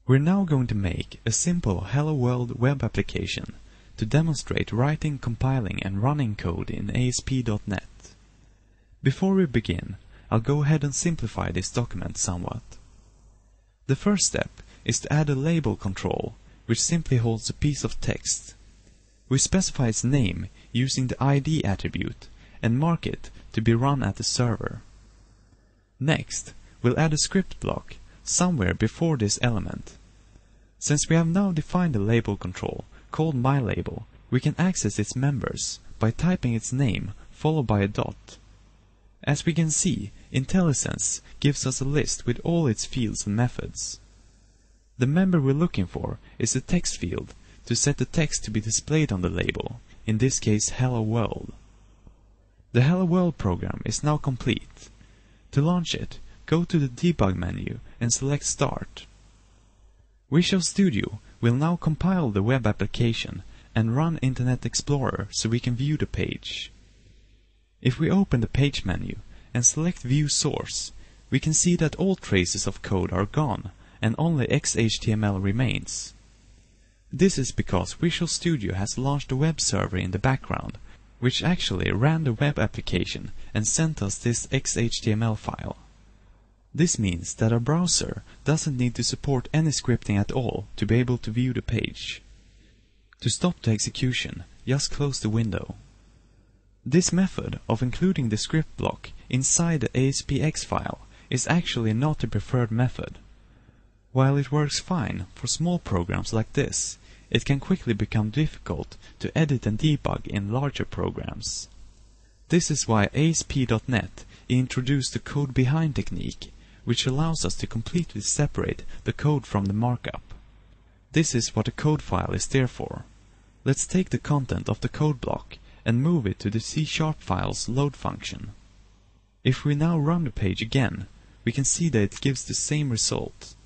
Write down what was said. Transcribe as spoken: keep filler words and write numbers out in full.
We're now going to make a simple Hello World web application to demonstrate writing, compiling and running code in A S P dot net. Before we begin, I'll go ahead and simplify this document somewhat. The first step is to add a label control, which simply holds a piece of text. We specify its name using the I D attribute and mark it to be run at the server. Next, we'll add a script block somewhere before this element. Since we have now defined a label control called myLabel, we can access its members by typing its name followed by a dot. As we can see, IntelliSense gives us a list with all its fields and methods. The member we're looking for is the text field to set the text to be displayed on the label, in this case Hello World. The Hello World program is now complete. To launch it, go to the Debug menu and select Start. Visual Studio will now compile the web application and run Internet Explorer so we can view the page. If we open the Page menu and select View Source, we can see that all traces of code are gone and only X H T M L remains. This is because Visual Studio has launched a web server in the background, which actually ran the web application and sent us this X H T M L file. This means that our browser doesn't need to support any scripting at all to be able to view the page. To stop the execution, just close the window. This method of including the script block inside the A S P X file is actually not the preferred method. While it works fine for small programs like this, it can quickly become difficult to edit and debug in larger programs. This is why A S P dot net introduced the code behind technique, which allows us to completely separate the code from the markup. This is what a code file is there for. Let's take the content of the code block and move it to the C sharp file's load function. If we now run the page again, we can see that it gives the same result.